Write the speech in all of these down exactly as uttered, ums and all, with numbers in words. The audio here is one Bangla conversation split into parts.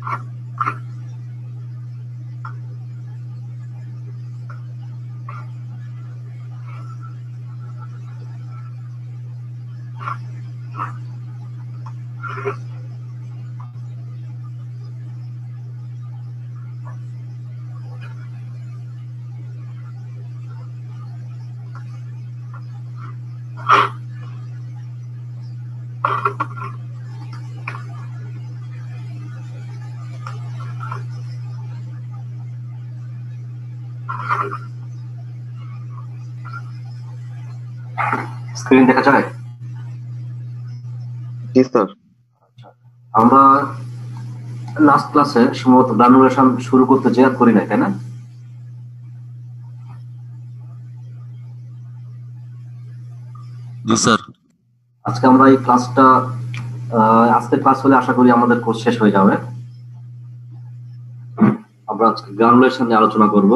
স্ক্রিন দেখা যায়? জি স্যার। আমরা লাস্ট ক্লাসে সম্ভবত গ্রানুলেশন শুরু করতে যে আর করি না, তাই না? জি স্যার। আজকে আমরা এই ক্লাসটা আজকে ক্লাস হলে আশা করি আমাদের কোর্স শেষ হয়ে যাবে। আমরা আজকে গ্রানুলেশন নিয়ে আলোচনা করব।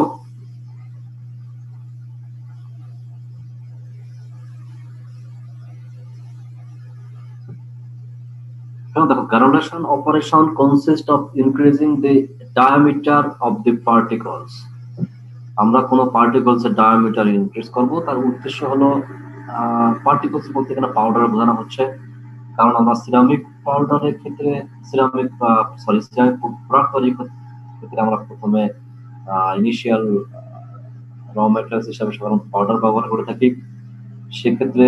দেখো, granulation operation consists of increasing the diameter of the particles. আমরা কোন পার্টিকলস এর ডায়ামিটার ইনক্রিজ করব, তার উদ্দেশ্য হলো পার্টিকলস বলতে এখানে পাউডার বোঝানো হচ্ছে, কারণ আমরা সিরামিক পাউডারের ক্ষেত্রে সিরামিক সরি সিরামিক প্রোডাক্ট তৈরির ক্ষেত্রে আমরা প্রথমে ইনিশিয়াল র ম্যাটেরিয়ালস হিসাবে সাধারণত পাউডার ব্যবহার করে থাকি। সেক্ষেত্রে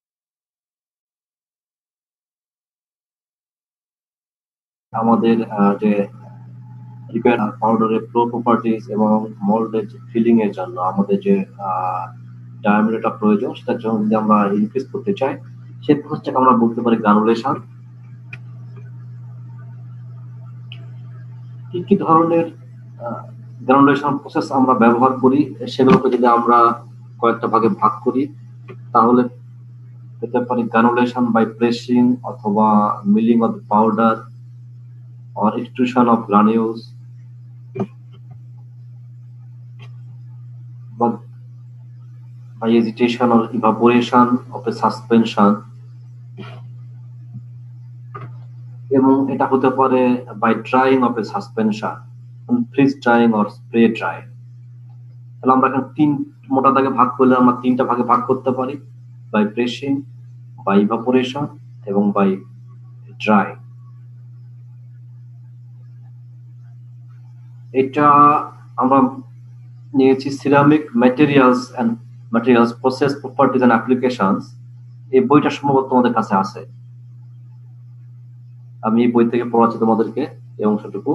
আমাদের যে পাউডারের ফ্লো প্রপার্টিজ এবং মোল্ডের ফিলিং এর জন্য আমাদের যে ডায়ামিটারটা প্রয়োজন, সেটার জন্য যদি আমরা ইনক্রিজ করতে চাই, সেই প্রসেসটাকে আমরা বলতে পারি গ্রানুলেশন। কি কি ধরনের গ্রানুলেশন প্রসেস আমরা ব্যবহার করি সেগুলোকে যদি আমরা কয়েকটা ভাগে ভাগ করি, তাহলে পেতে পারি গ্রানুলেশন বাই প্রেসিং অথবা milling of powder or extrusion of granules, but by agitation or evaporation of a suspension, এবং এটা হতে পারে by drying of a suspension, freeze drying or spray drying। তাহলে আমরা এখানে তিন মোটা দাগে ভাগ করলে আমরা তিনটা ভাগে ভাগ করতে পারি, by pressing, by evaporation এবং by drying। এটা আমরা নিয়েছি ceramic materials and materials process properties and applications. এই বইটা সম্ভবত তোমাদের কাছে আছে, আমি এই বই থেকে পড়াচ্ছি তোমাদেরকে এই অংশটুকু।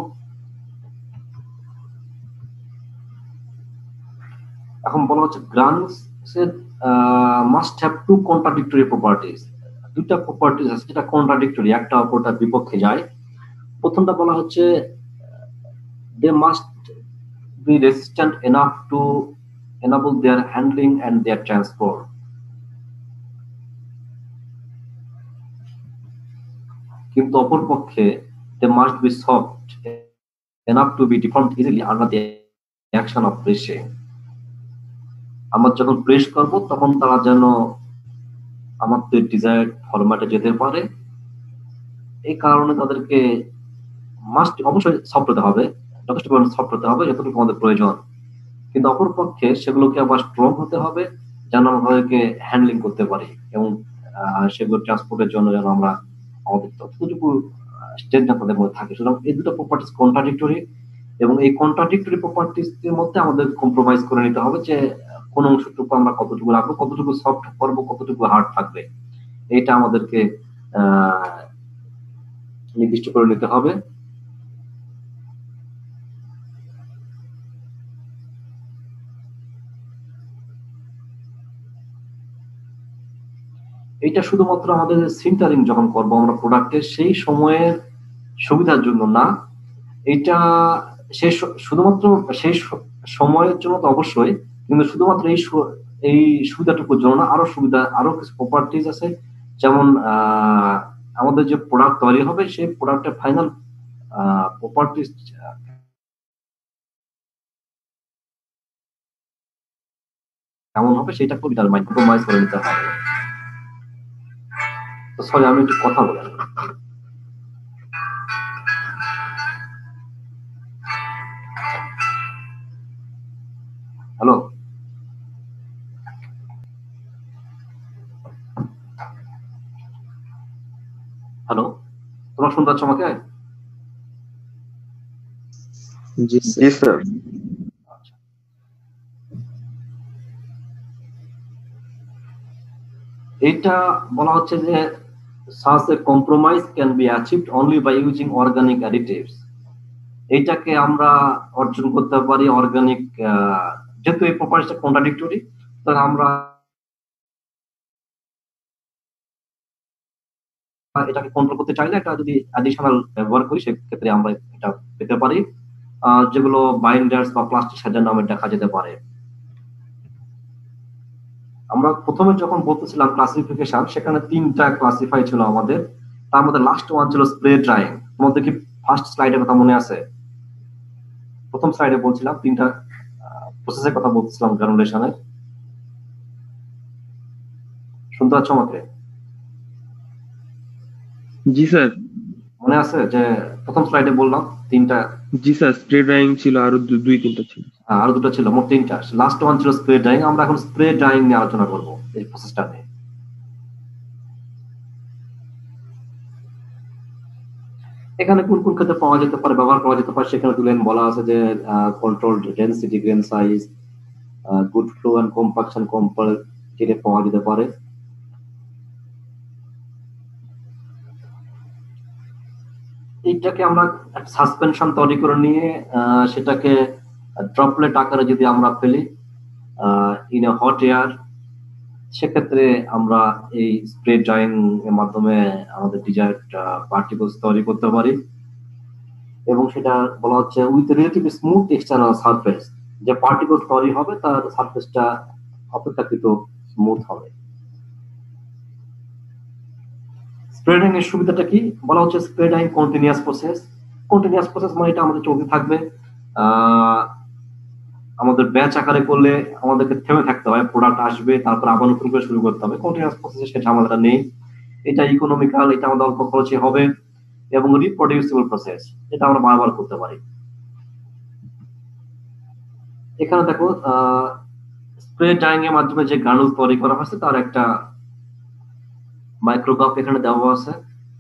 এখন বলা হচ্ছে granules must have two contradictory properties. দুটা প্রপার্টিজ আছে যেটা কন্ট্রাডিক্টরি, একটা অপরটার বিপক্ষে যায়। প্রথমটা বলা হচ্ছে they must be resistant enough to enable their handling and their transport. কিন্তু অপরপক্ষে they must be soft enough to be deformed easily under the action of pressing. আমরা যখন প্রেস করব তখন তারা যেন আমাদের ডিজায়ার্ড ফরম্যাটে যেতে পারে। এই কারণে তাদেরকে মাস্ট অবশ্যই সফট হতে হবে, যথেষ্ট পরিমাণে সফট হতে হবে যতটুকু আমাদের প্রয়োজন, কিন্তু অপরপক্ষে সেগুলোকে আবার স্ট্রং হতে হবে যেন আমরা তাদেরকে হ্যান্ডলিং করতে পারি এবং সেগুলো ট্রান্সপোর্টের জন্য যেন আমরা আমাদের ততটুকু স্টেজ তাদের মধ্যে থাকে। সুতরাং এই দুটো প্রপার্টিস কন্ট্রাডিক্টরি, এবং এই কন্ট্রাডিক্টরি প্রপার্টিস এর মধ্যে আমাদের কম্প্রোমাইজ করে নিতে হবে যে কোন অংশটুকু আমরা কতটুকু রাখবো, কতটুকু সফট করবো, কতটুকু হার্ড থাকবে, এটা আমাদেরকে আহ নির্দিষ্ট করে নিতে হবে। এটা শুধুমাত্র আমাদের সিন্টারিং যখন করবো আমরা প্রোডাক্টের সেই সময়ের সুবিধার জন্য না, এটা সেই শুধুমাত্র সেই সময়ের জন্য তো অবশ্যই, কিন্তু শুধুমাত্র এই এই সুবিধাটুকুর জন্য না, আরো সুবিধা আরো কিছু প্রপার্টিজ আছে। যেমন আহ আমাদের যে প্রোডাক্ট তৈরি হবে সেই প্রোডাক্টের ফাইনাল প্রপার্টিজ কেমন হবে সেটা খুব ডিটারমাইন কম্প্রোমাইজ করে নিতে হবে। সরি আমি একটু কথা বলি। হ্যালো, হ্যালো, তোমরা শুনতে পাচ্ছ আমাকে? জি স্যার। আচ্ছা, এটা বলা হচ্ছে যে such a compromise can be achieved only by using organic additives. এইটাকে আমরা অর্জন করতে পারি অর্গানিক, যেহেতু এই প্রপার্টিটা কন্ট্রাডিক্টরি, তাহলে আমরা এটাকে কন্ট্রোল করতে চাইলে এটা যদি অ্যাডিশনাল ব্যবহার করি সেক্ষেত্রে আমরা এটা পেতে পারি, আহ, যেগুলো বাইন্ডার্স বা প্লাস্টিক সাজার নামে দেখা যেতে পারে। আমরা প্রথমে যখন বলতেছিলাম ক্লাসিফিকেশন, সেখানে তিনটা ক্লাসিফাই ছিল আমাদের। তার মধ্যে লাস্ট ওয়ান ছিল স্প্রে ড্রাইং। তোমাদের কি ফার্স্ট স্লাইডের কথা মনে আছে? প্রথম স্লাইডে বলছিলাম তিনটা প্রসেসের কথা বলতেছিলাম গ্রানুলেশনের। শুনতে পাচ্ছ আমাকে? জি স্যার। মনে আছে যে প্রথম স্লাইডে বললাম তিনটা? জি স্যার, স্প্রে ড্রাইং ছিল, আরো দু- দুই তিনটা ছিল। আহ, আরো দুটো ছিল, মোট তিনটা। লাস্ট ওয়ান ছিল স্প্রে ড্রাইং। আমরা এখন স্প্রে ড্রাইং নিয়ে আলোচনা করব, এই প্রসেসটা নিয়ে। এখানে কোন কোন ক্ষেত্রে পাওয়া যেতে পারে, ব্যবহার করা যেতে পারে, সেখানে দুলেন বলা আছে যে control density, grain size, good flow and compaction কম্পারেটিভে পাওয়া যেতে পারে। এইটাকে আমরা সাসপেনশন তৈরি করে নিয়ে আহ, সেটাকে ড্রপলেট আকারে যদি আমরা ফেলি ইন এ হট এয়ার, সেক্ষেত্রে আমরা এই স্প্রে ড্রাইং এর মাধ্যমে আমাদের ডিজায়ার্ড পার্টিকলস তৈরি করতে পারি। এবং সেটা বলা হচ্ছে with relative smooth external surface, যে পার্টিকলস তৈরি হবে তার সারফেসটা অপেক্ষাকৃত স্মুথ হবে। স্প্রে ড্রাইং এর সুবিধাটা কি? বলা হচ্ছে spray drying continuous process. Continuous process মানে এটা আমাদের চলতে থাকবে। আহ আমাদের ব্যাচ আকারে করলে আমাদেরকে থেমে থাকতে হয়, প্রোডাক্ট আসবে তারপর আবার নতুন করে শুরু করতে হবে। কন্টিনিউয়াস প্রসেসে সে ঝামেলাটা নেই। এটা ইকোনমিক্যাল, এটা আমাদের অল্প খরচে হবে এবং রিপ্রোডিউসিবল প্রসেস, এটা আমরা বারবার করতে পারি। এখানে দেখো স্প্রে ড্রাইং এর মাধ্যমে যে গ্রানুল তৈরি করা হয়েছে তার একটা মাইক্রোগ্রাফ এখানে দেওয়া আছে।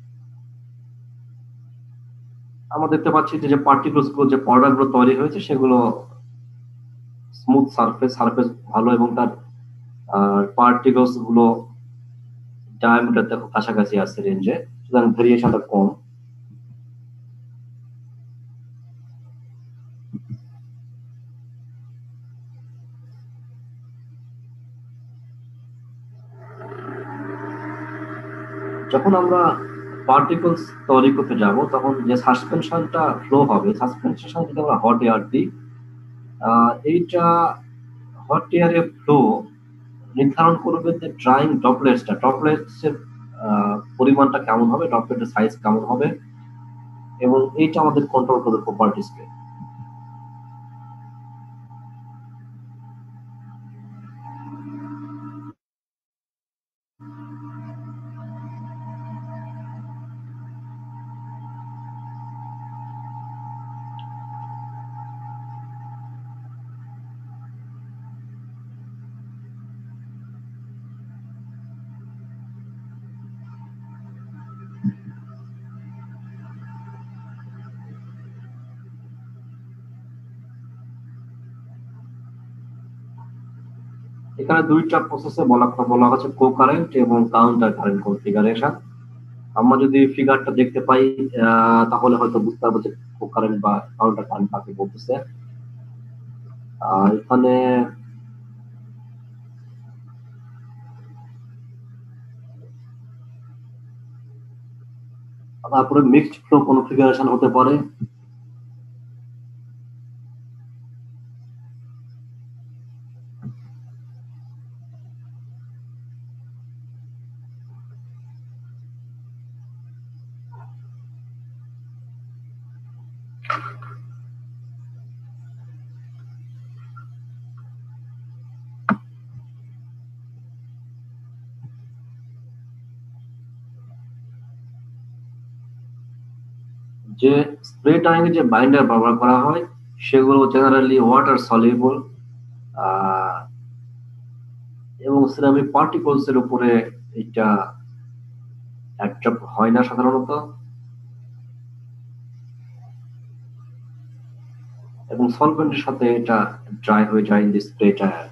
আমরা দেখতে পাচ্ছি যে পার্টিকলস গুলো, যে পাউডার গুলো তৈরি হয়েছে সেগুলো স্মুথ সারফেস, সারফেস ভালো, এবং তার পার্টিকলস গুলো ডায়ামিটার দেখো কাছাকাছি আছে রেঞ্জে, সুতরাং ভেরিয়েশনটা কম। যখন আমরা পার্টিকলস তৈরি করতে যাব তখন যে সাসপেনশনটা ফ্লো হবে, সাসপেনশন যদি আমরা হট এয়ার দিই, এইটা হট এয়ারে ফ্লো নির্ধারণ করবে যে ড্রাইং ড্রপলেটসটা, ড্রপলেটস এর পরিমাণটা কেমন হবে, ড্রপলেটের সাইজ কেমন হবে, এবং এইটা আমাদের কন্ট্রোল করবে প্রপার্টিসকে। এখানে দুইটা প্রসেসে বলা বলা হচ্ছে কো কারেন্ট এবং কাউন্টার কারেন্ট কনফিগারেশন। আমরা যদি ফিগারটা দেখতে পাই আহ, তাহলে হয়তো বুঝতে পারবো যে কো কারেন্ট বা কাউন্টার কারেন্ট কাকে বলতেছে। আর এখানে তারপরে মিক্সড ফ্লো কনফিগারেশন হতে পারে। যে স্প্রে ড্রাইং এ যে বাইন্ডার ব্যবহার করা হয় সেগুলো জেনারেলি ওয়াটার সলিউবল এবং সিরামিক পার্টিকলস এর উপরে এটা অ্যাট্রাক্ট হয় না সাধারণত, এবং সলভেন্টের সাথে এটা ড্রাই হয়ে যায় ইন দিস স্প্রে ড্রায়ার।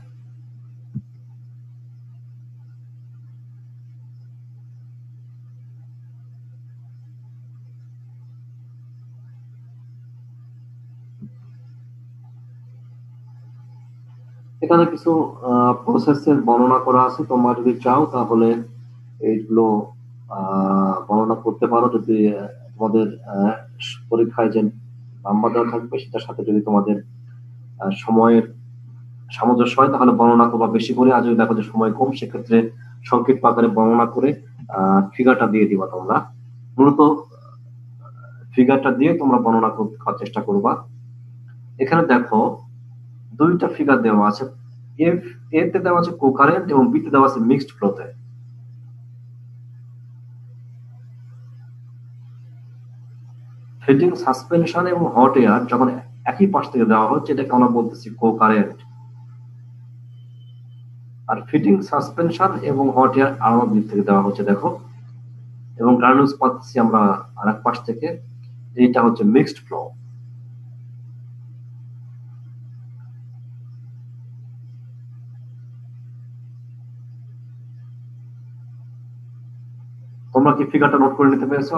এখানে কিছু প্রসেসের বর্ণনা করা আছে, তোমরা যদি চাও তাহলে এইগুলো বর্ণনা করতে পারো। যদি তোমাদের পরীক্ষায় যে নাম্বার দেওয়া থাকবে সেটার সাথে যদি তোমাদের সময়ের সামঞ্জস্য হয় তাহলে বর্ণনা করবা বেশি করে, আর যদি দেখো যে সময় কম সেক্ষেত্রে সংক্ষিপ্ত আকারে বর্ণনা করে ফিগারটা দিয়ে দিবা। তোমরা মূলত ফিগারটা দিয়ে তোমরা বর্ণনা করার চেষ্টা করবা। এখানে দেখো দুইটা ফিগার দেওয়া আছে, এফ এ তে দেওয়া আছে কোকারেন্ট এবং বি তে দেওয়া আছে মিক্সড ফ্লোতে। ফিটিং সাসপেনশন এবং হট এয়ার যখন একই পাশ থেকে দেওয়া হচ্ছে এটাকে আমরা বলতেছি কোকারেন্ট, আর ফিটিং সাসপেনশন এবং হট এয়ার আলাদা দিক থেকে দেওয়া হচ্ছে দেখো, এবং গ্রানুলস পাচ্ছি আমরা আরেক পাশ থেকে, এটা হচ্ছে মিক্সড ফ্লো। তোমরা কি ফিগারটা নোট করে নিতে পেরেছো?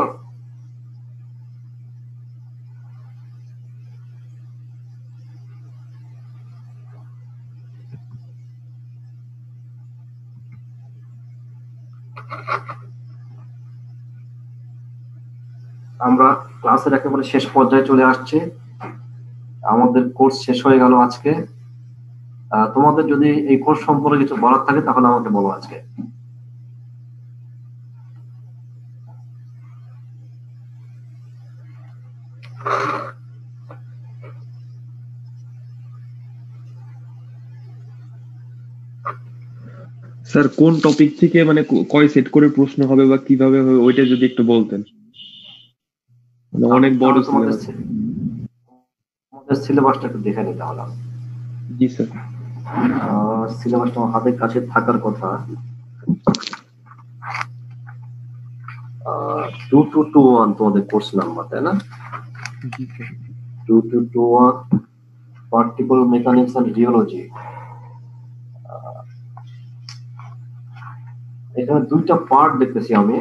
আমরা ক্লাসের একেবারে শেষ পর্যায়ে চলে আসছি, আমাদের কোর্স শেষ হয়ে গেল আজকে। তোমাদের যদি এই কোর্স সম্পর্কে কিছু বলার থাকে তাহলে আমাকে বলো আজকে। স্যার কোন টপিক থেকে মানে কয় সেট করে প্রশ্ন হবে বা কিভাবে হবে ওইটা যদি একটু বলতেন। অনেক বড় তোমাদের সিলেবাসটা একটু দেখে নিতে হবে। জি স্যার। সিলেবাসটা আমার হাতের কাছে থাকার কথা। টু টু টু ওয়ান তোমাদের কোর্স নাম্বার, তাই না? Two two two one particle mechanics and rheology. এখানে দুইটা পার্ট দেখতেছি আমি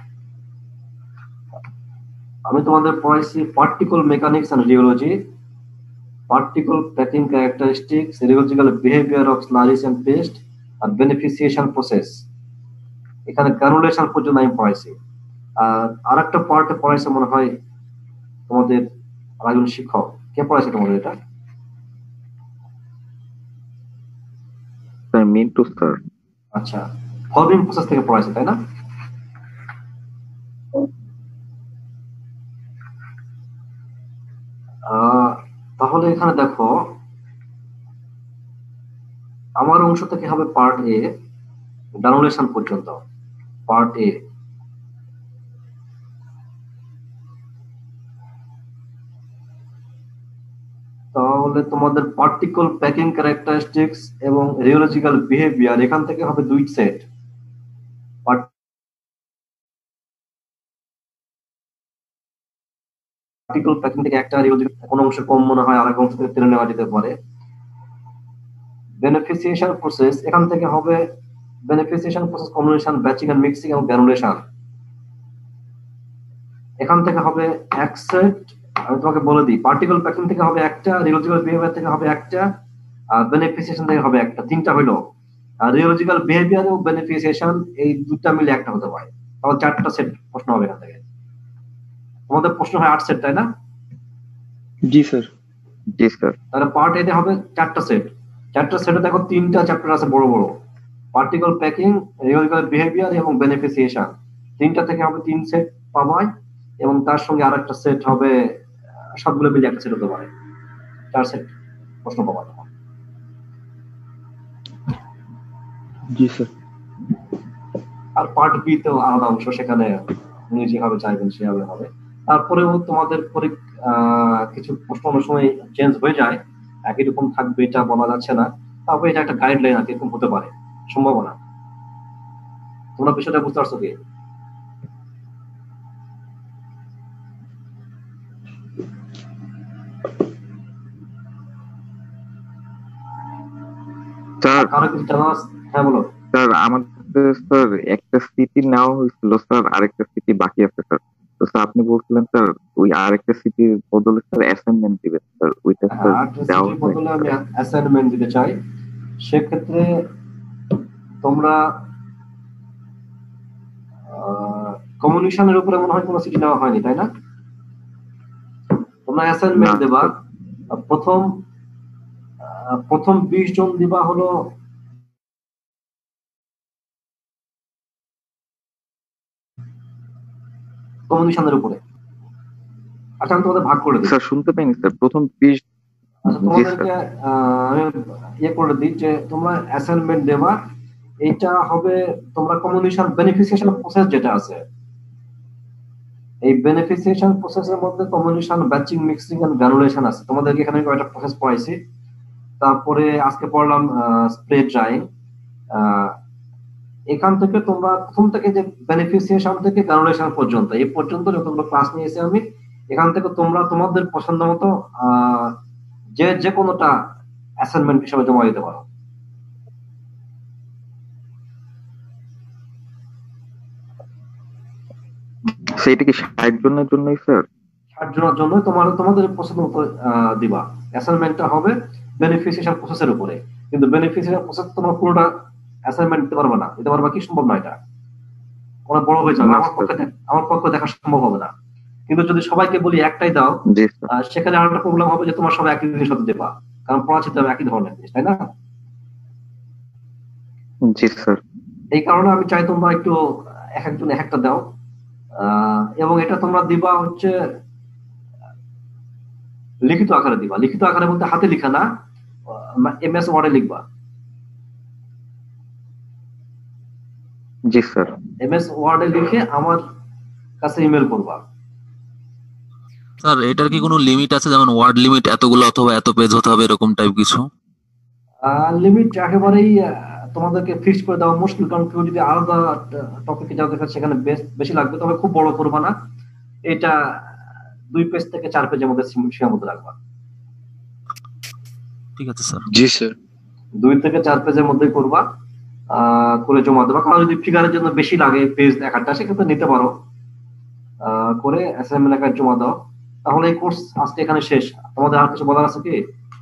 আমি তোমাদের পড়াইছি particle mechanics and rheology, particle packing characteristics, rheological behaviour of slurries and paste, আর বেনিফিসিয়েশন প্রসেস। এখানে গ্রানুলেশন পর্যন্ত আমি পড়াইছি। আর আরেকটা পার্টে পড়াইছে মনে হয় তোমাদের আরেকজন শিক্ষক, কে পড়াইছে তোমাদের এটা? Sir Mintu sir. আচ্ছা, ফলবিং প্রসেস থেকে পড়াইছে তাই না? তাহলে এখানে দেখো আমার অংশ থেকে হবে পার্ট এ গ্রানুলেশন পর্যন্ত, পার্ট এ। তাহলে তোমাদের পার্টিকল প্যাকিং ক্যারেক্টারিস্টিক্স এবং রিওলজিক্যাল বিহেভিয়ার এখান থেকে হবে দুই সেট। পার্টিকল প্যাকিং থেকে একটা, রিওলজিক্যাল কোন অংশ কম মনে হয় আরেক অংশ থেকে টেনে নেওয়া যেতে পারে। বেনিফিসিয়েশন প্রসেস এখান থেকে হবে beneficiation process, combination, batching and mixing এবং গ্রানুলেশন। এখান থেকে হবে এক সেট। আমি তোমাকে বলে দিই, পার্টিকল প্যাকিং থেকে হবে একটা, রিওলজিক্যাল বিহেভিয়ার থেকে হবে একটা, আর বেনিফিসিয়েশন থেকে হবে একটা। তিনটা হইলো। আর রিওলজিক্যাল বিহেভিয়ার এবং বেনিফিসিয়েশন এই দুটা মিলে একটা হতে পারে। তাহলে চারটা সেট প্রশ্ন হবে এখান থেকে। তোমাদের প্রশ্ন হয় আট সেট, তাই না? জি স্যার। জি স্যার। তাহলে পার্ট এতে হবে চারটা সেট। চারটা সেটে দেখো তিনটা চ্যাপ্টার আছে বড় বড়, পার্টিকল প্যাকিং, রিওলজিক্যাল বিহেভিয়ার এবং বেনিফিসিয়েশন। তিনটা থেকে হবে তিন সেট পাবাই, এবং তার সঙ্গে আর একটা সেট হবে, সবগুলো মিলে একটা সেট হতে পারে। চার সেট প্রশ্ন পাবা তখন। জি স্যার। আর পার্ট বি তেও আলাদা অংশ, সেখানে উনি যেভাবে চাইবেন সেভাবে হবে। তারপরেও তোমাদের পরীক্ষা কিছু প্রশ্ন অনেক সময় চেঞ্জ হয়ে যায়, একই রকম থাকবে এটা বলা যাচ্ছে না। তারপরে এটা একটা গাইডলাইন আর কি, এরকম হতে পারে সম্ভাবনা। তোমরা বিষয়টা বুঝতে পারছো কি? কারো কিছু জানা আছে? হ্যাঁ বলো। স্যার আমাদের স্যার একটা সিটি নেওয়া হয়েছিল স্যার, আরেকটা সিটি বাকি আছে স্যার। তো স্যার আপনি বলছিলেন স্যার ওই আরেকটা সিটির বদলে স্যার অ্যাসাইনমেন্ট দিবেন স্যার, ওইটা স্যার দেওয়া সিটির বদলে আমি অ্যাসাইনমেন্ট দিতে চাই। সেক্ষেত্রে তোমরা কমিউনিকেশনের উপরে মনে হয় কোনো সিটি নেওয়া হয়নি, তাই না? তোমরা অ্যাসাইনমেন্ট দেবা, প্রথম প্রথম বিশ জন দিবা হলো কমিউনিকেশনের উপরে। আচ্ছা আমি তোমাদের ভাগ করে দিই। স্যার শুনতে পাইনি স্যার, প্রথম বিশ। আচ্ছা তোমাদেরকে আমি ইয়ে করে দিই যে তোমরা অ্যাসাইনমেন্ট দেবা, এটা হবে তোমরা কমিউনিকেশন বেনিফিসিয়েশন প্রসেস যেটা আছে, এই বেনিফিসিয়েশন প্রসেসের মধ্যে comminution batching mixing and granulation আছে। তোমাদেরকে এখানে কয়টা প্রসেস পড়াইছি, তারপরে আজকে পড়লাম স্প্রে ড্রাইং। এখান থেকে তোমরা প্রথম থেকে যে বেনিফিসিয়েশন থেকে গ্রানুলেশন পর্যন্ত, এই পর্যন্ত যতগুলো ক্লাস নিয়েছি আমি, এখান থেকে তোমরা তোমাদের পছন্দ মতো যে যে কোনোটা অ্যাসাইনমেন্ট হিসেবে জমা দিতে পারো। সেটা কি ষাট জনের জন্যই স্যার? ষাট জনের জন্য তোমার তোমাদের পছন্দ মতো দিবা। অ্যাসাইনমেন্টটা হবে বেনিফিসিয়েশন প্রসেসের উপরে, কিন্তু বেনিফিসিয়েশন প্রসেস তোমরা পুরোটা অ্যাসাইনমেন্ট দিতে পারবে না। দিতে পারবা কি? সম্ভব না, এটা অনেক বড় হয়ে যাবে, আমার পক্ষে আমার পক্ষে দেখা সম্ভব হবে না। কিন্তু যদি সবাইকে বলি একটাই দাও, সেখানে আরেকটা প্রবলেম হবে যে তোমার সবাই একই জিনিস হতে দেবা, কারণ পড়া চিন্তা একই ধরনের জিনিস, তাই না? জি স্যার। এই কারণে আমি চাই তোমরা একটু এক একজন এক একটা দাও, এবং এটা তোমরা দিবা হচ্ছে লিখিত আকারে দিবা। লিখিত আকারে বলতে হাতে লিখা না, এমএস ওয়ার্ডে লিখবা। জি স্যার। এমএস ওয়ার্ডে লিখে আমার কাছে ইমেল করবা। স্যার এটার কি কোনো লিমিট আছে, যেমন ওয়ার্ড লিমিট এতগুলো অথবা এত পেজ হতে হবে এরকম টাইপ কিছু? লিমিট একেবারেই তোমাদেরকে ফিক্স করে দেওয়া মুশকিল, কারণ কেউ যদি আলাদা টপিকে যাও দেখা সেখানে বেশি লাগবে। তবে খুব বড় করবা না, এটা দুই পেজ থেকে চার পেজের মধ্যে সীমাবদ্ধ রাখবা। ঠিক আছে স্যার। জি স্যার। দুই থেকে চার পেজের মধ্যে করবা, করে জমা দেবা। কারণ যদি ফিগারের জন্য বেশি লাগে পেজ এক একটা, সেক্ষেত্রে নিতে পারো, করে অ্যাসাইনমেন্ট আকারে জমা দাও। তাহলে এই কোর্স আজকে এখানে শেষ। তোমাদের আর কিছু বলার আছে কি?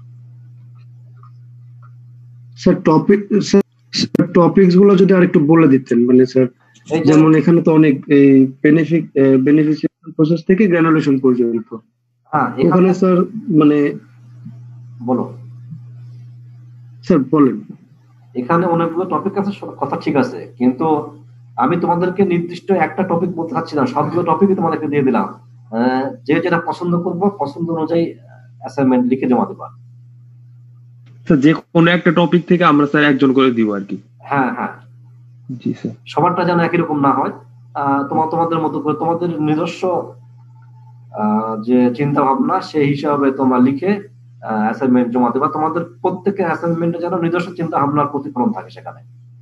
স্যার টপিক স্যার টপিকস গুলো যদি আরেকটু বলে দিতেন, মানে স্যার যেমন এখানে তো অনেক এই বেনিফিট বেনিফিশিয়াল প্রসেস থেকে গ্রানুলেশন পর্যন্ত। হ্যাঁ এখানে স্যার মানে বলো স্যার বলেন। এখানে অনেকগুলো টপিক আছে, কথা ঠিক আছে, কিন্তু আমি তোমাদেরকে নির্দিষ্ট একটা টপিক বলতে চাচ্ছি না, সবগুলো টপিকই তোমাদেরকে দিয়ে দিলাম। যে যেটা পছন্দ করবো পছন্দ অনুযায়ী অ্যাসাইনমেন্ট লিখে জমা দেবা। স্যার যে কোনো একটা টপিক থেকে আমরা স্যার একজন করে দিব আর কি। হ্যাঁ হ্যাঁ জি স্যার। সবারটা যেন একই রকম না হয়, তোমার তোমাদের মতো করে তোমাদের নিজস্ব যে চিন্তা ভাবনা সেই হিসাবে তোমরা লিখে অ্যাসাইনমেন্ট জমা দেবা। তোমাদের প্রত্যেকের অ্যাসাইনমেন্টে যেন নিজস্ব চিন্তা ভাবনার প্রতিফলন থাকে সেখানে।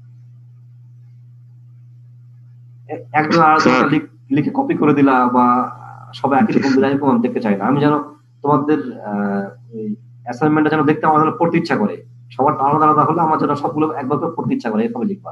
একজন আরেকজনটা লিখে কপি করে দিলা বা সবাই একই রকম দিলা, এরকম আমি দেখতে চাই না। আমি যেন তোমাদের অ্যাসাইনমেন্টটা যেন দেখতে আমার যেন পড়তে ইচ্ছা করে। সবার আলাদা আলাদা হলে আমার যেন সবগুলো একবার করে পড়তে ইচ্ছা করে, এভাবে লিখবা।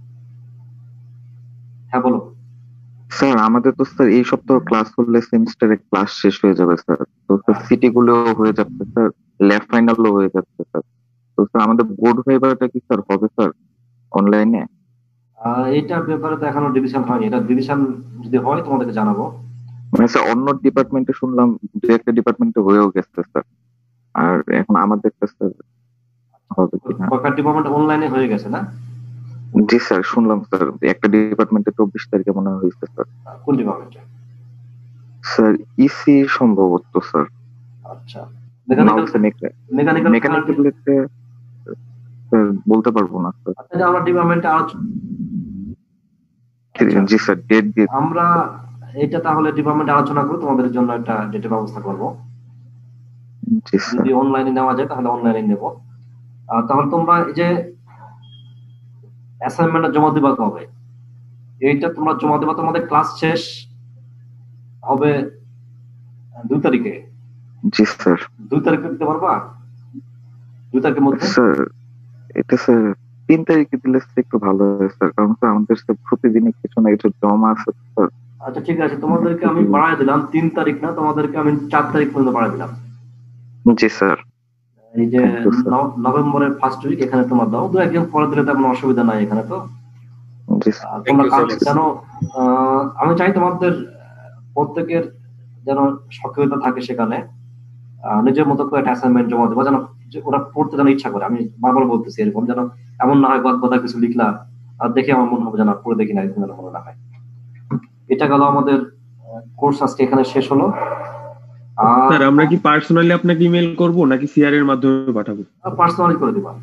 হ্যাঁ বলো। স্যার আমাদের তো স্যার এই সপ্তাহ ক্লাস হলে সেমিস্টারে ক্লাস শেষ হয়ে যাবে স্যার। তো স্যার সিটি গুলো হয়ে যাচ্ছে স্যার, ল্যাব ফাইনালও হয়ে যাচ্ছে স্যার। তো স্যার আমাদের বোর্ড ভাইবাটা কি স্যার হবে স্যার অনলাইনে? এইটার ব্যাপারে তো এখনো ডিভিশন হয়নি, এটা ডিভিশন যদি হয় তোমাদেরকে জানাবো। মানে স্যার অন্য ডিপার্টমেন্টে শুনলাম দু একটা ডিপার্টমেন্টে হয়েও গেছে স্যার, আর এখন আমাদের স্যার হবে কিনা। কয়েকটা ডিপার্টমেন্ট অনলাইনে হয়ে গেছে না? জি স্যার শুনলাম স্যার, একটা ডিপার্টমেন্টে চব্বিশ তারিখে মনে হয়েছে স্যার। কোন ডিপার্টমেন্টে? স্যার ইসি সম্ভবত স্যার। আচ্ছা মেকানিক্যাল মেকানিক্যাল স্যার বলতে পারবো না স্যার। আচ্ছা আমরা ডিপার্টমেন্টে আলোচনা। জি স্যার ডেট দিয়ে আমরা এটা তাহলে ডিপার্টমেন্টে আলোচনা করে তোমাদের জন্য একটা ডেটের ব্যবস্থা করবো। জি স্যার। যদি অনলাইনে নেওয়া যায় তাহলে অনলাইনে নেব। আহ, তাহলে তোমরা এই যে অ্যাসাইনমেন্ট জমা দিবা কবে? এইটা তোমরা জমা দিবা, তোমাদের ক্লাস শেষ হবে দুই তারিখে। জি স্যার। দুই তারিখে দিতে পারবা? দুই তারিখের মধ্যে? স্যার এটা স্যার তিন তারিখে দিলে একটু ভালো হয় স্যার, কারণ স্যার আমাদের স্যার প্রতিদিনই কিছু না কিছু জমা আছে স্যার। আচ্ছা ঠিক আছে, তোমাদেরকে আমি বাড়ায় দিলাম তিন তারিখ না, তোমাদেরকে আমি চার তারিখ পর্যন্ত বাড়ায় দিলাম। জি স্যার। এই যে নভেম্বরের ফার্স্ট উইক এখানে তোমার দাও, দু একদিন পরে দিলে তেমন অসুবিধা নাই এখানে। তো তোমরা কাজ জানো, আমি চাই তোমাদের প্রত্যেকের যেন সক্রিয়তা থাকে সেখানে, নিজের মতো করে একটা অ্যাসাইনমেন্ট জমা দেবো, যেন ওরা পড়তে যেন ইচ্ছা করে। আমি বারবার বলতেছি এরকম যেন এমন না হয় গদ গদা কিছু লিখলা আর দেখে আমার মনে হবে যেন পড়ে দেখি না, এরকম যেন মনে না হয়। এটা গেল আমাদের কোর্স আজকে এখানে শেষ হলো। স্যার আমরা কি পার্সোনালি আপনাকে ইমেল করব নাকি সিআর এর মাধ্যমে পাঠাবো? পার্সোনালি করে দিবা।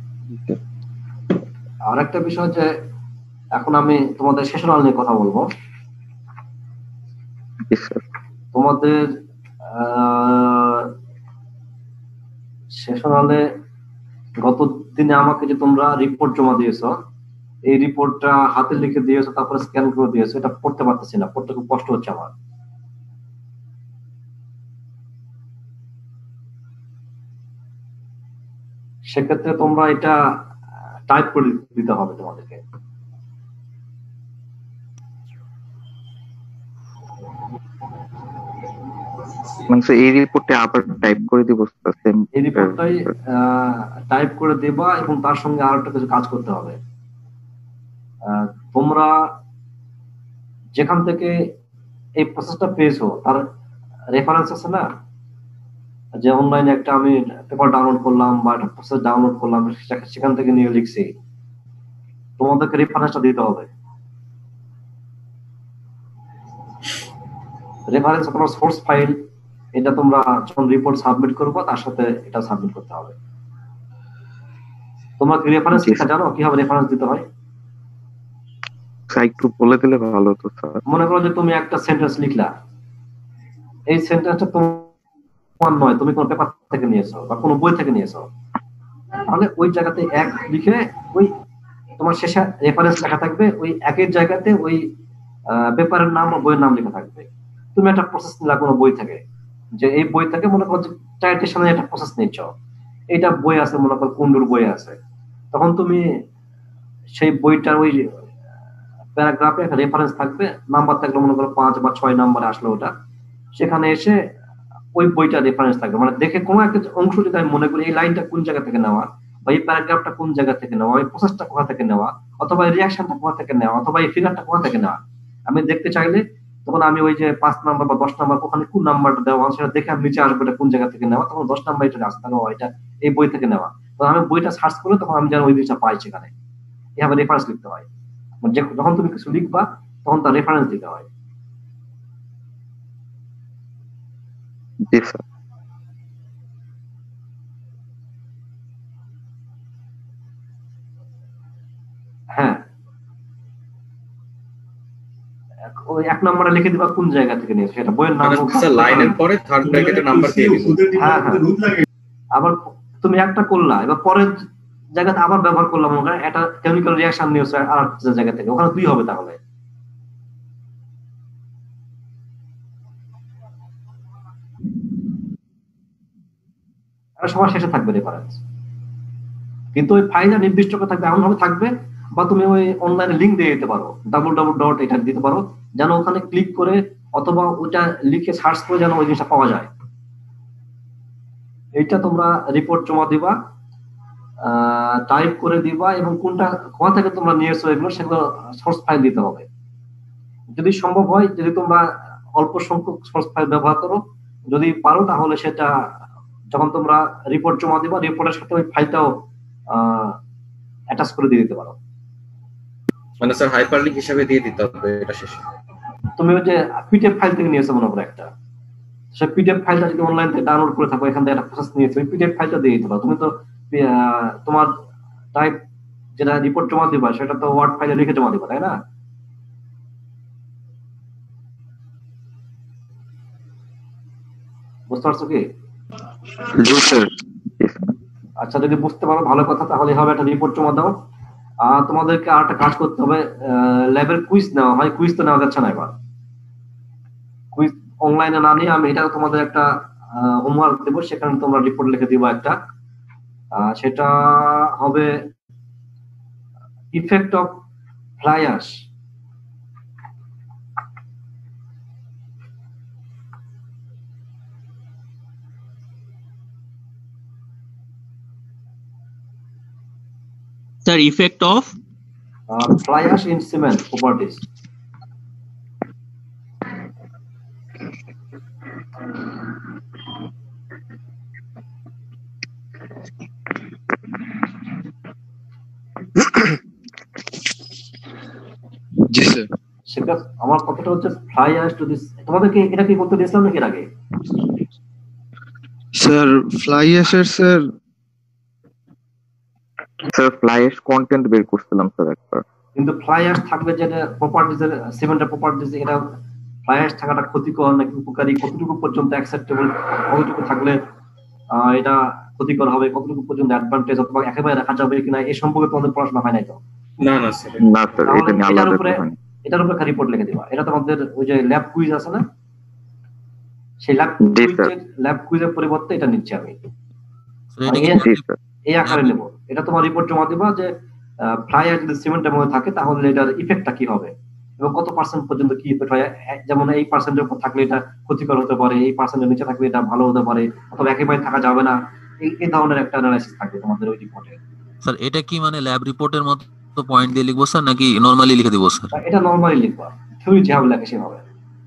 আর একটা বিষয় যে এখন আমি তোমাদের সেশনাল নিয়ে কথা বলবো। তোমাদের সেশনালে গত দিনে আমাকে যে তোমরা রিপোর্ট জমা দিয়েছো, এই রিপোর্টটা হাতে লিখে দিয়েছো, তারপরে স্ক্যান করে দিয়েছো, এটা পড়তে পারতেছি না, পড়তে খুব কষ্ট হচ্ছে আমার। সেক্ষেত্রে তোমরা এটা টাইপ করে দিতে হবে তোমাদেরকে। মানে এই রিপোর্টে আবার টাইপ করে দিব সেম এই রিপোর্টটাই টাইপ করে দেবা, এবং তার সঙ্গে আরো একটা কিছু কাজ করতে হবে। তোমরা যেখান থেকে এই প্রসেসটা পেয়েছো তার রেফারেন্স আছে না, যে অনলাইনে একটা আমি পেপার ডাউনলোড করলাম বা একটা প্রসেস ডাউনলোড করলাম, সেখান থেকে নিয়ে লিখছি, তোমাদেরকে রেফারেন্সটা দিতে হবে। রেফারেন্স তোমার সোর্স ফাইল, এটা তোমরা যখন রিপোর্ট সাবমিট করবো তার সাথে এটা সাবমিট করতে হবে। তোমরা কি রেফারেন্স লেখা জানো, কিভাবে রেফারেন্স দিতে হয়? একটু বলে দিলে ভালো হতো স্যার। মনে করো যে তুমি একটা সেন্টেন্স লিখলা, এই সেন্টেন্সটা তোমার নয়, তুমি কোন পেপার থেকে নিয়েছো বা কোনো বই থেকে নিয়েছো, তাহলে ওই জায়গাতে এক লিখে ওই তোমার শেষে রেফারেন্স লেখা থাকবে, ওই একের জায়গাতে ওই পেপারের নাম বা বইয়ের নাম লেখা থাকবে। তুমি একটা প্রসেস নিলা কোনো বই থেকে, যে এই বই থেকে মনে করো যে ট্রাইটেশনের একটা প্রসেস নিচ্ছ, এইটা বই আছে মনে করো কুন্ডুর বই আছে, তখন তুমি সেই বইটার ওই প্যারাগ্রাফে একটা রেফারেন্স থাকবে, নাম্বার থাকলে মনে করো পাঁচ বা ছয় নাম্বারে আসলো ওটা, সেখানে এসে ওই বইটা রেফারেন্স থাকবে। মানে দেখে কোনো একটা অংশ যদি আমি মনে করি এই লাইনটা কোন জায়গা থেকে নেওয়া, বা এই প্যারাগ্রাফটা কোন জায়গা থেকে নেওয়া, এই প্রসেসটা কোথা থেকে নেওয়া, অথবা এই রিয়াকশনটা কোথা থেকে নেওয়া, অথবা এই ফিগারটা কোথা থেকে নেওয়া, আমি দেখতে চাইলে তখন আমি ওই যে পাঁচ নাম্বার বা দশ নাম্বার ওখানে কোন নাম্বারটা দেওয়া সেটা দেখে আমি নিচে আসবো এটা কোন জায়গা থেকে নেওয়া, তখন দশ নাম্বার এটা আসতে হবে, এটা এই বই থেকে নেওয়া। তখন আমি বইটা সার্চ করে তখন আমি যেন ওই জিনিসটা পাই সেখানে। এভাবে রেফারেন্স লিখতে হয়, যখন তুমি কিছু লিখবা তখন তার রেফারেন্স দিতে হয়। জি স্যার। হ্যাঁ, ওই এক নম্বরে লিখে দিবা কোন জায়গা থেকে নিয়েছো, সেটা বইয়ের নাম, লাইনের পরে থার্ড ব্র্যাকেটে নাম্বার দিয়ে দিবেন। হ্যাঁ হ্যাঁ, আবার তুমি একটা করলা, এবার পরের জায়গাতে আবার ব্যবহার করলাম ওখানে একটা কেমিক্যাল রিঅ্যাকশন নিয়েছো আর জায়গা থেকে, ওখানে দুই হবে, তাহলে সবার শেষে থাকবে রেফারেন্স। কিন্তু ওই ফাইলটা নির্দিষ্ট করে থাকবে, এমন ভাবে থাকবে, বা তুমি ওই অনলাইনে লিঙ্ক দিয়ে দিতে পারো, ডাবল ডাবল ডট এটা দিতে পারো, যেন ওখানে ক্লিক করে অথবা ওটা লিখে সার্চ করে যেন ওই জিনিসটা পাওয়া যায়। এইটা তোমরা রিপোর্ট জমা দিবা, টাইপ করে দিবা, এবং কোনটা কোথা থেকে তোমরা নিয়েছো এগুলো সেগুলো সোর্স ফাইল দিতে হবে। যদি সম্ভব হয়, যদি তোমরা অল্প সংখ্যক সোর্স ফাইল ব্যবহার করো, যদি পারো তাহলে সেটা যখন তোমরা রিপোর্ট জমা দিবা রিপোর্টের সাথে ওই ফাইলটাও অ্যাটাচ করে দিয়ে দিতে পারো। মানে স্যার হাইপারলিংক হিসেবে দিয়ে দিতে হবে এটা শেষে। তুমি ওই যে পিডিএফ ফাইল থেকে নিয়েছো মনে করো একটা, সেই পিডিএফ ফাইলটা যদি অনলাইন থেকে ডাউনলোড করে থাকো, এখান থেকে একটা প্রসেস নিয়েছো, ওই পিডিএফ ফাইলটা দিয়ে দিতে পারো। তুমি তো তোমার টাইপ যেটা রিপোর্ট জমা দিবা সেটা তো ওয়ার্ড ফাইলে লিখে জমা দিবা, তাই না? বুঝতে পারছো কি? জি স্যার। আচ্ছা, যদি বুঝতে পারো ভালো কথা, তাহলে হবে একটা রিপোর্ট জমা দাও। আর তোমাদেরকে আর একটা কাজ করতে হবে, ল্যাবের কুইজ নেওয়া হয়, কুইজ তো নেওয়া যাচ্ছে না এবার। কুইজ অনলাইনে না নিয়ে আমি এটা তোমাদের একটা হোমওয়ার্ক দেবো, সেখানে তোমরা রিপোর্ট লিখে দিবা একটা। আহ, সেটা হবে effect of fly ash. Sir, effect of uh, fly ash in cement properties. জি স্যার। সেটা আমার কথাটা হচ্ছে ফ্লাই অ্যাশ টু দিস। তোমাদেরকে এটা কি করতে দিয়েছিলাম নাকি এর আগে? স্যার ফ্লাই অ্যাশের sir sir fly ash content বের করছিলাম স্যার একবার। কিন্তু ফ্লাই অ্যাশ থাকবে যেটা প্রপার্টিজ এর, সিমেন্টের প্রপার্টিজ, এটা ফ্লাই অ্যাশ থাকাটা ক্ষতিকর নাকি উপকারী, কতটুকু পর্যন্ত অ্যাকসেপ্টেবল, কতটুকু থাকলে আহ এটা ক্ষতিকর হবে, কতটুকু পর্যন্ত অ্যাডভান্টেজ অথবা একেবারে রাখা যাবে কিনা, এই সম্পর্কে তোমাদের পড়াশোনা হয় নাই তো? না না স্যার। না স্যার, এটা নিয়ে এটার আলাদা উপরে হয়নি। এটার উপরে একটা রিপোর্ট লিখে দিবা। এটা তোমাদের ওই যে ল্যাব কুইজ আছে না, সেই ল্যাব জি স্যার। কুইজের ল্যাব কুইজের পরিবর্তে এটা নিচ্ছি আমি, স্যার এটা কি জি স্যার। এই আকারে নেব। এটা তোমার রিপোর্ট জমা দিবা যে ফ্লাই অ্যাশ যদি সিমেন্টের মধ্যে থাকে তাহলে এটার ইফেক্টটা কি হবে এবং কত পার্সেন্ট পর্যন্ত কি ইফেক্ট হয়। এ- যেমন এই পার্সেন্টের উপর থাকলে এটা ক্ষতিকর হতে পারে, এই পার্সেন্টের নিচে থাকলে এটা ভালো হতে পারে, অথবা একেবারে থাকা যাবে না। এই এই ধরনের একটা অ্যানালাইসিস থাকবে তোমাদের ওই রিপোর্টে। স্যার এটা কি মানে ল্যাব রিপোর্টের মতো পয়েন্ট দিয়ে লিখবো স্যার নাকি নরমালি লিখে দিব স্যার? এটা নরমালি লিখবা, থিওরি যেভাবে লেখে সেভাবে।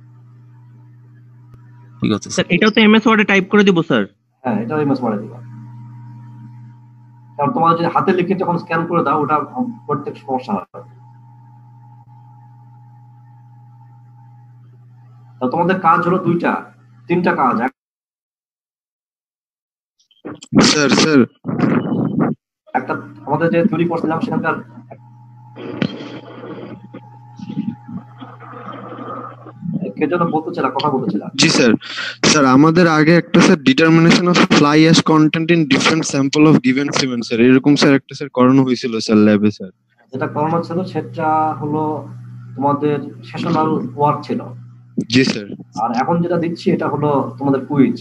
ঠিক আছে স্যার এটাও তো এমএস ওয়ার্ডে টাইপ করে দিব স্যার। হ্যাঁ, এটা ইমেজ করে দিবা। কারণ তোমার যদি হাতে লিখে যখন স্ক্যান করে দাও, ওটা প্রত্যেক সমস্যা হবে। তো তোমাদের কাজ হলো দুইটা তিনটা কাজ। স্যার স্যার একটা আমাদের যে থিওরি করছিলাম সেখানকার কে যেন বলতেছিল, কথা বলতেছিল। জি স্যার। স্যার আমাদের আগে একটা sir determination of fly ash content in different sample of given cement sir, এরকম স্যার একটা স্যার করানো হয়েছিল স্যার ল্যাবে স্যার। যেটা করানো ছিল সেটা হলো তোমাদের সেশনাল ওয়ার্ক ছিল। জি স্যার। আর এখন যেটা দিচ্ছি এটা হলো তোমাদের কুইজ।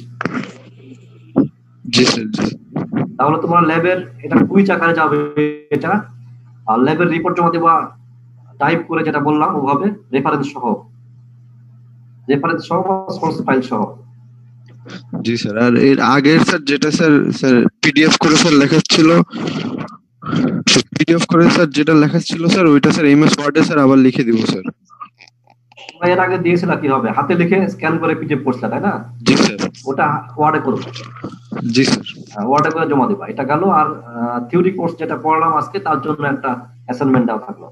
জি স্যার। জি তাহলে তোমরা ল্যাবের এটা কুইজ আকারে যাবে এটা, আর ল্যাবের রিপোর্ট জমা দেবা টাইপ করে, যেটা বললাম ওভাবে, রেফারেন্স সহ, রেফারেন্স সহ সোর্স ফাইল সহ। জি স্যার। আর এর আগের স্যার যেটা স্যার স্যার পিডিএফ করে স্যার লেখা ছিল, পিডিএফ করে স্যার যেটা লেখা ছিল স্যার ওইটা স্যার এমএস ওয়ার্ডে স্যার আবার লিখে দিব স্যার। তোমরা এর আগে দিয়েছিল কি হবে, হাতে লিখে স্ক্যান করে পিডিএফ করছিল তাই না? জি স্যার। ওটা ওয়ার্ডে করবে। জি স্যার। ওয়ার্ডে করে জমা দিবা। এটা গেল। আর থিওরি কোর্স যেটা পড়লাম আজকে তার জন্য একটা অ্যাসাইনমেন্ট দেওয়া থাকলো।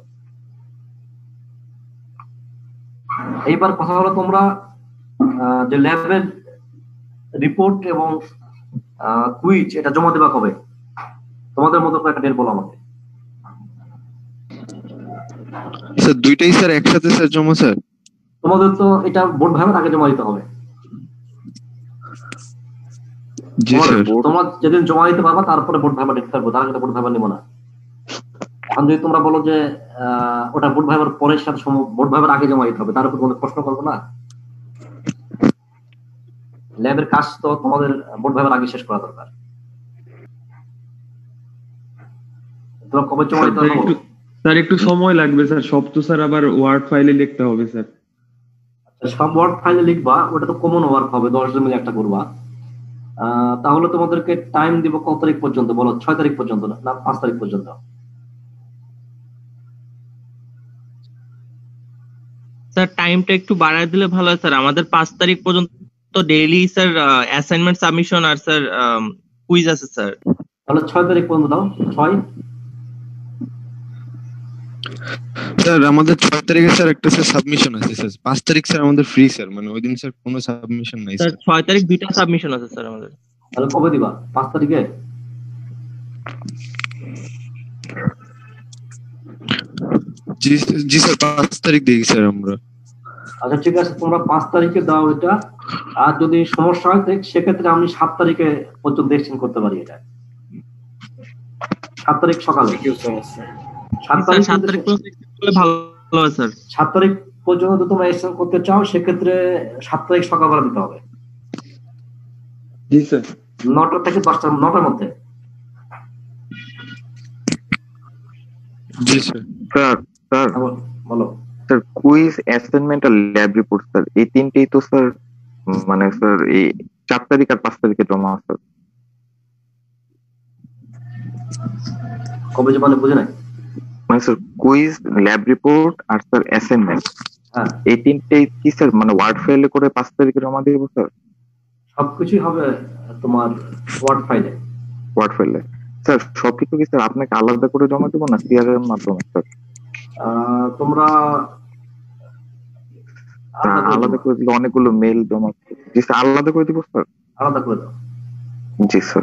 এইবার কথা হলো তোমরা আহ, যে ল্যাবের রিপোর্ট এবং কুইজ এটা জমা দেবা কবে? তোমাদের মতো করে একটা ডেট বলো আমাকে। স্যার দুইটাই স্যার একসাথে স্যার জমা স্যার? তোমাদের তো এটা বোর্ড ভাইবার আগে জমা দিতে হবে। জি স্যার। তোমরা যেদিন জমা দিতে পারবা তারপরে বোর্ড ভাইবার দিতে পারবো, তার আগে বোর্ড ভাইবার নিব না। এখন যদি তোমরা বলো যে আহ, ওটা বোর্ড ভাইবার পরের সাথে বোর্ড ভাইবার আগে জমা দিতে হবে, তার উপর তোমাদের প্রশ্ন করবো না। ল্যাবের কাজ তো তোমাদের বোর্ড ভাইবার আগে শেষ করা দরকার। তোমরা কবে জমা দিতে হবে? স্যার একটু সময় লাগবে স্যার, সব তো স্যার আবার ওয়ার্ড ফাইলে লিখতে হবে স্যার। সব ওয়ার্ড ফাইলে লিখবা, ওটা তো কমন ওয়ার্ক হবে, দশ জন মিলে একটা করবা। আহ, তাহলে তোমাদেরকে টাইম দিব কত তারিখ পর্যন্ত বলো? ছয় তারিখ পর্যন্ত না পাঁচ তারিখ পর্যন্ত? স্যার টাইমটা একটু বাড়ায় দিলে ভালো হয় স্যার। আমাদের পাঁচ তারিখ পর্যন্ত ডেইলি স্যার অ্যাসাইনমেন্ট সাবমিশন আর স্যার কুইজ আছে স্যার। তাহলে ছয় তারিখ পর্যন্ত দাও। ছয় স্যার আমাদের ছয় তারিখে স্যার একটা স্যার সাবমিশন আছে স্যার। পাঁচ তারিখ স্যার আমাদের ফ্রি স্যার, মানে ওই দিন স্যার কোনো সাবমিশন নাই স্যার স্যার। ছয় তারিখ দুইটা সাবমিশন আছে স্যার আমাদের। তাহলে কবে দিবা? পাঁচ তারিখে? জি জি স্যার পাঁচ তারিখ দেখি স্যার আমরা। আচ্ছা ঠিক আছে, তোমরা পাঁচ তারিখে দাও এটা, আর যদি সমস্যা হয় সেক্ষেত্রে আমি সাত তারিখে পর্যন্ত এক্সটেন্ড করতে পারি এটা, সাত তারিখ সকালে। সাত তারিখ সাত তারিখ পর্যন্ত ভালো হয় স্যার। সাত তারিখ পর্যন্ত যদি তোমরা এক্সটেন্ড করতে চাও সেক্ষেত্রে সাত তারিখ সকালবেলা দিতে হবে। জি স্যার। নটা থেকে দশটা, নটার মধ্যে। জি স্যার। স্যার স্যার বলো স্যার, কুইজ, অ্যাসাইনমেন্ট আর ল্যাব রিপোর্ট স্যার, এই তিনটেই তো স্যার মানে স্যার এই চার তারিখ আর পাঁচ তারিখে জমা স্যার। কবে যে মানে বুঝে নাই মানে স্যার কুইজ, ল্যাব রিপোর্ট আর স্যার অ্যাসাইনমেন্ট, হ্যাঁ এই তিনটেই কি স্যার মানে ওয়ার্ড ফাইলে করে পাঁচ তারিখে জমা দিব স্যার? সবকিছুই হবে তোমার ওয়ার্ড ফাইলে। ওয়ার্ড ফাইলে স্যার সবকিছু কি স্যার আপনাকে আলাদা করে জমা দেবো না সিআর এর মাধ্যমে স্যার? তোমরা আলাদা করে দিলে অনেকগুলো মেল জমা। জি স্যার, আলাদা করে দিব স্যার। আলাদা করে দাও। জি স্যার।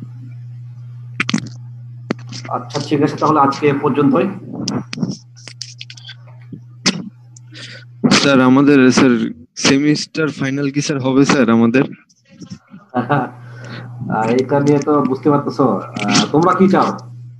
আচ্ছা ঠিক আছে, তাহলে আজকে এ পর্যন্তই। স্যার আমাদের স্যার সেমিস্টার ফাইনাল কি স্যার হবে স্যার আমাদের? এটা নিয়ে তো বুঝতে পারতেছো, তোমরা কি চাও?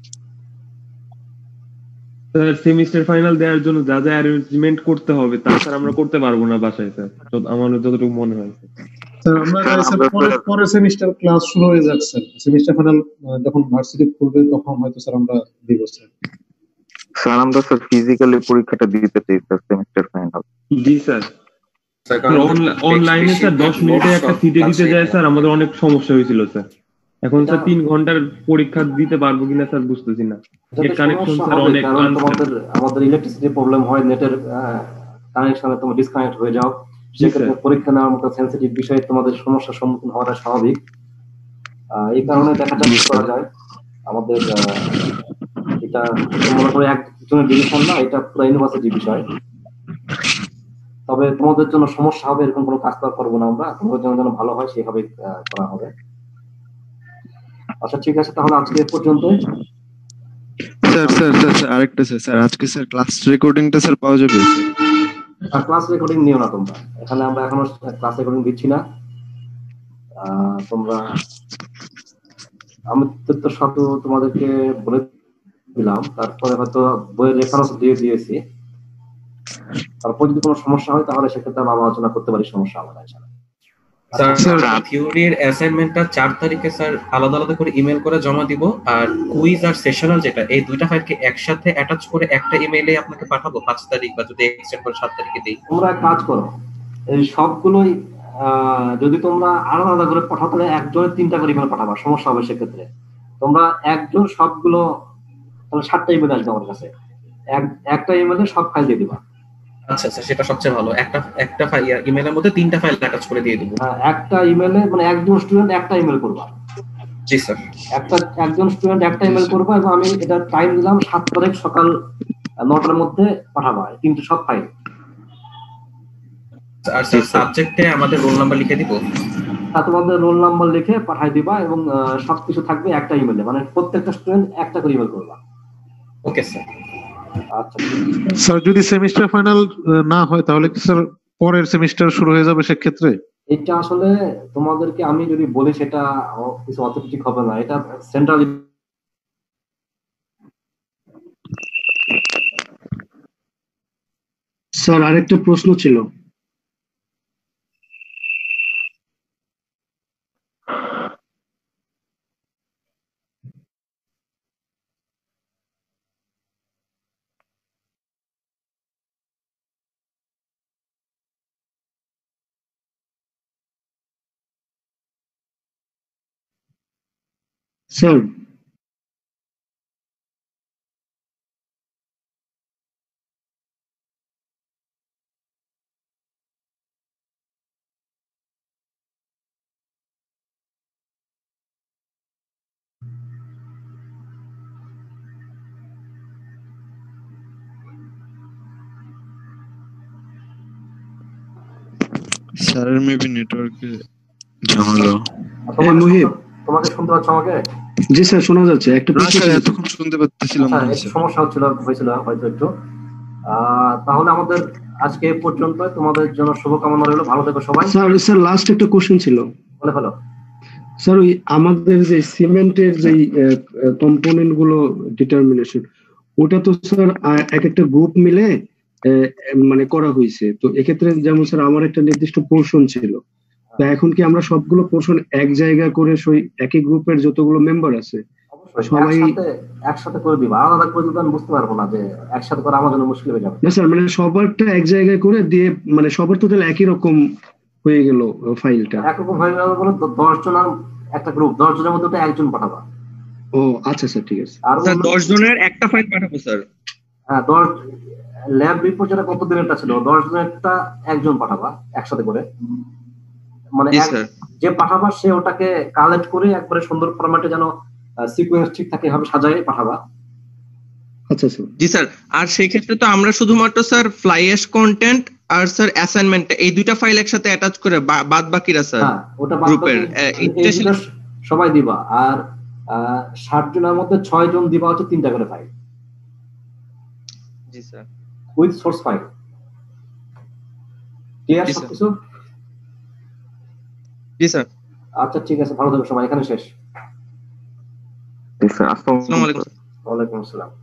স্যার সেমিস্টার ফাইনাল দেওয়ার জন্য যা যা অ্যারেঞ্জমেন্ট করতে হবে তা স্যার আমরা করতে পারবো না বাসায় স্যার, আমার যতটুকু মনে হয় স্যার। আমরা স্যার পরে পরে সেমিস্টার ক্লাস শুরু হয়ে যাচ্ছে স্যার, সেমিস্টার ফাইনাল যখন ভার্সিটি খুলবে তখন হয়তো স্যার আমরা দিব স্যার। স্যার আমরা স্যার ফিজিক্যালি পরীক্ষাটা দিতে চাই স্যার সেমিস্টার ফাইনাল। জি স্যার। অনলাইনে স্যার দশ মিনিটে একটা সিটে দিতে যায় স্যার, আমাদের অনেক সমস্যা হয়েছিল স্যার। এখন স্যার তিন ঘন্টার পরীক্ষা দিতে পারবো কিনা স্যার বুঝতেছি না। নেট কানেকশন স্যার অনেক, আমাদের আমাদের ইলেকট্রিসিটি প্রবলেম হয়, নেটের কানেকশনে তোমরা ডিসকানেক্ট হয়ে যাও, সেক্ষেত্রে পরীক্ষা নেওয়ার মতো সেন্সিটিভ বিষয়ে তোমাদের সমস্যার সম্মুখীন হওয়াটা স্বাভাবিক। এই কারণে দেখা যায় করা যায় আমাদের এটা মনে করে একজনের ডিভিশন না, এটা পুরো ইউনিভার্সিটি বিষয়। তবে তোমাদের জন্য সমস্যা হবে এরকম কোনো কাজ করবো না আমরা, তোমাদের জন্য যেন ভালো হয় সেভাবে করা হবে। আচ্ছা ঠিক আছে, তাহলে আজকে পর্যন্ত। স্যার স্যার স্যার স্যার আরেকটা স্যার, স্যার আজকে স্যার ক্লাস রেকর্ডিংটা স্যার পাওয়া যাবে? আর ক্লাস রেকর্ডিং নিও না তোমরা, এখানে আমরা এখনো ক্লাস রেকর্ডিং দিচ্ছি না। তোমরা আমি তো সব তোমাদেরকে বলে দিলাম, তারপরে হয়তো বইয়ের রেফারেন্স দিয়ে দিয়েছি। তারপর যদি কোনো সমস্যা হয় তাহলে সেক্ষেত্রে আমরা আলোচনা করতে পারি সমস্যা আমাদের। স্যার থিওরির অ্যাসাইনমেন্টটা চার তারিখে স্যার আলাদা আলাদা করে ইমেল করে জমা দিব, আর কুইজ আর সেশনাল যেটা, এই দুইটা ফাইলকে একসাথে অ্যাটাচ করে একটা ইমেইলে আপনাকে পাঠাবো পাঁচ তারিখ, বা যদি এক্সটেন্ড করে সাত তারিখে দিই। তোমরা কাজ করো, এই সবগুলোই যদি তোমরা আলাদা আলাদা করে পাঠাও তাহলে একজনের তিনটা করে ইমেল পাঠাবা, সমস্যা হবে। সেক্ষেত্রে তোমরা একজন সবগুলো তাহলে সাতটা ইমেল আসবে আমার কাছে, একটা ইমেলে সব ফাইল দিয়ে দিবা। আচ্ছা আচ্ছা, সেটা সবচেয়ে ভালো। একটা একটা ফাইল ইমেলের মধ্যে তিনটা ফাইল অ্যাটাচ করে দিয়ে দেব। হ্যাঁ, একটা ইমেলে মানে একজন স্টুডেন্ট একটা ইমেল করবা। জি স্যার। একটা একজন স্টুডেন্ট একটা ইমেল করবা, এবং আমি এটা টাইম দিলাম সাত তারিখ সকাল নটার মধ্যে পাঠাবা কিন্তু সব ফাইল। আর স্যার সাবজেক্টে আমাদের রোল নাম্বার লিখে দিব। হ্যাঁ, তোমাদের রোল নাম্বার লিখে পাঠিয়ে দিবা, এবং সবকিছু থাকবে একটা ইমেলে, মানে প্রত্যেকটা স্টুডেন্ট একটা করে ইমেল করবা। Okay sir. আচ্ছা স্যার, যদি সেমিস্টার ফাইনাল না হয় তাহলে কি স্যার পরের সেমিস্টার শুরু হয়ে যাবে সেক্ষেত্রে? এটা আসলে তোমাদেরকে আমি যদি বলি সেটা কিছু অথেন্টিক হবে না, এটা সেন্ট্রাল। স্যার আরেকটা প্রশ্ন ছিল। স্যার স্যারের মেবি নেটওয়ার্কে ঝামেলা। মুহিব, তোমাকে শুনতে পাচ্ছ আমাকে? জি স্যার শোনা যাচ্ছে। একটা প্রশ্ন ছিল, এতক্ষণ শুনতে পাচ্ছিলাম না স্যার, সমস্যা হচ্ছিল হয়েছিল হয়তো একটু। তাহলে আমাদের আজকে এই পর্যন্ত। তোমাদের জন্য শুভকামনা রইল, ভালো থেকো সবাই। স্যার স্যার লাস্ট একটা কোশ্চেন ছিল। বলে ফেলো স্যার। ওই আমাদের যে সিমেন্টের যে কম্পোনেন্ট গুলো ডিটারমিনেশন, ওটা তো স্যার এক একটা গ্রুপ মিলে মানে করা হয়েছে। তো এক্ষেত্রে যেমন স্যার আমার একটা নির্দিষ্ট পোর্শন ছিল, তো এখন কি আমরা সবগুলো পোর্শন এক জায়গায় করে সেই একই গ্রুপের যতগুলো মেম্বার আছে সবাই একসাথে করে দিবা? আলাদা করে দিলে আমি বুঝতে পারবো না, যে একসাথে করে আমার জন্য মুশকিল হয়ে যাবে। না স্যার, মানে সবারটা এক জায়গায় করে দিয়ে মানে সবার টোটাল একই রকম হয়ে গেল ফাইলটা। একরকম হয়ে গেল বলে দশ জনের একটা গ্রুপ, দশ জনের মধ্যে একজন পাঠাবা। ও আচ্ছা স্যার, ঠিক আছে। আর স্যার দশ জনের একটা ফাইল পাঠাবো স্যার। হ্যাঁ, দশ ল্যাব রিপোর্ট যেটা কত দিনেরটা ছিল, দশ জনেরটা একজন পাঠাবা একসাথে করে। মানে যে পাঠাবা সে ওটাকে কালেক্ট করে একবারে সুন্দর ফরম্যাটে যেন সিকোয়েন্স ঠিক থাকে এভাবে সাজায় পাঠাবা। আচ্ছা স্যার। জি স্যার। আর সেই ক্ষেত্রে তো আমরা শুধুমাত্র স্যার ফ্লাই অ্যাশ কন্টেন্ট আর স্যার অ্যাসাইনমেন্ট এই দুইটা ফাইল একসাথে অ্যাটাচ করে বাদ বাকিরা স্যার ওটা গ্রুপের সবাই দিবা। আর ষাট জনের মধ্যে ছয় জন দিবা হচ্ছে তিনটা করে ফাইল। জি sir. With source file. Clear সবকিছু? জি স্যার। আচ্ছা ঠিক আছে, ভালো থাকো সবাই, এখানে শেষ। জি স্যার। আসসালামু আলাইকুম। ওয়ালাইকুম আসসালাম।